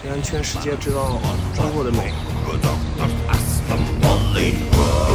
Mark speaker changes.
Speaker 1: 让全世界知道中国的美。